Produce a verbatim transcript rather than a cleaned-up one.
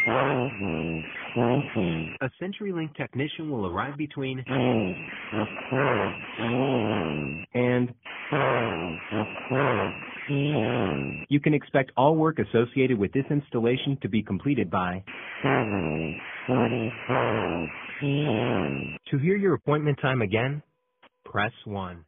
A CenturyLink technician will arrive between and you can expect all work associated with this installation to be completed by seven forty-five p m To hear your appointment time again, press one.